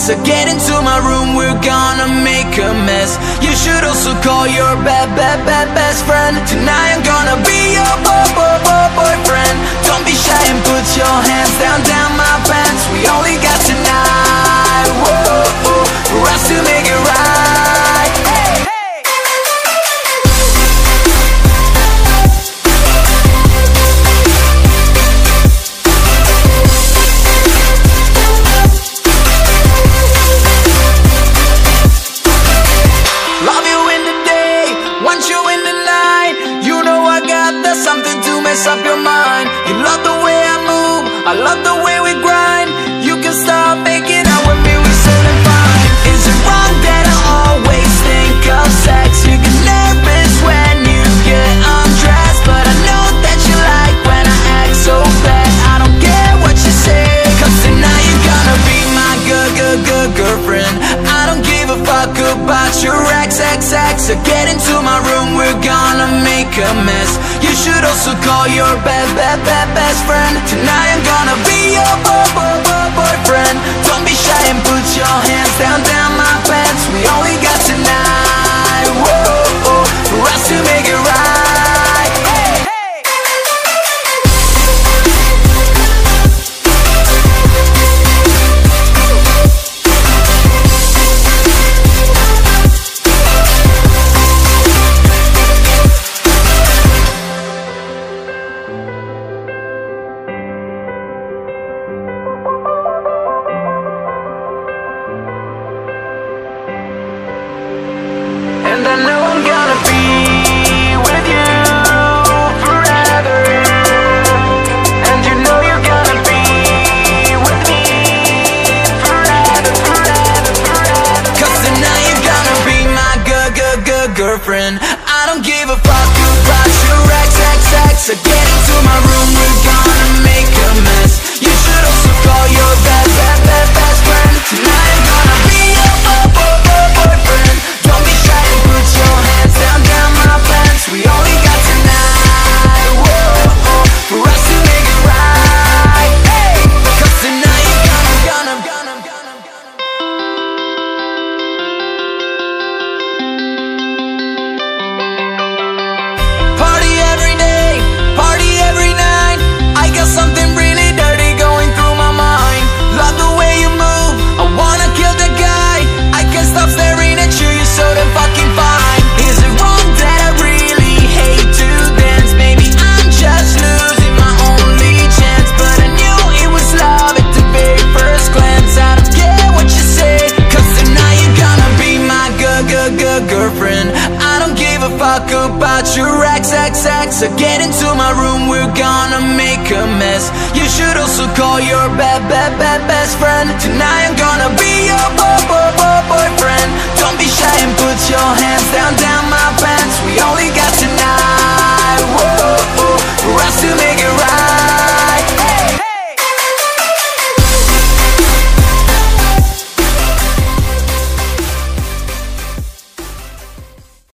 So get into my room, we're gonna make a mess. You should also call your best friend. Tonight I'm gonna be your boyfriend. Don't be shy and put your hands down my pants. We only got tonight, whoa, for us to make it right. Hey, hey. Love you in the day, want you in the night. You know I got that something to mess up your mind. You love the way I move, I love the way we grind. You can start making out with me, we sitting fine. Is it wrong that I always think of sex? You get nervous when you get undressed, but I know that you like when I act so bad. I don't care what you say, cause tonight you're gonna be my good girlfriend. I don't give a fuck about your ex. So get into my room, we're gonna make a mess. You should also call your best friend. Tonight I'm gonna be your boyfriend. Don't be shy and put your hands down my pants. We only got tonight, whoa, for us to make it right. Hey, hey. And I know I'm gonna be with you forever. And you know you're gonna be with me forever. Cause tonight you're gonna be my good girlfriend. I don't give a fuck about your ex. So get into my room, we're gonna make a mess. You should also call your best friend. Tonight I'm gonna be your boyfriend. Don't be shy and put your hands down my pants. We only got tonight, whoa, for us to make it right. Hey, cause tonight you're gonna party every day, party every night. I got something really dirty going through my mind. Love the way you move, I wanna kill the guy. I can't stop staring at you, you're so damn fucking fine. Is it wrong that I really hate to dance? Maybe I'm just losing my only chance, but I knew it was love at the very first glance. I don't care what you say, cause tonight you're gonna be my good girlfriend. I don't give a fuck about your ex. So get into my room, we're gonna make a mess. You should also call your best friend. Tonight